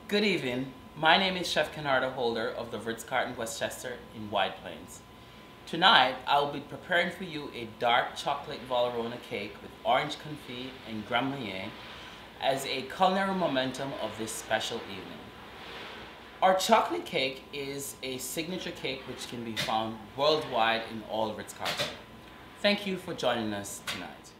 Good evening. My name is Chef Kennardo, holder of the Ritz-Carlton Westchester in White Plains. Tonight, I will be preparing for you a dark chocolate Valrhona cake with orange confit and Grand Marnier as a culinary momentum of this special evening. Our chocolate cake is a signature cake which can be found worldwide in all Ritz-Carlton. Thank you for joining us tonight.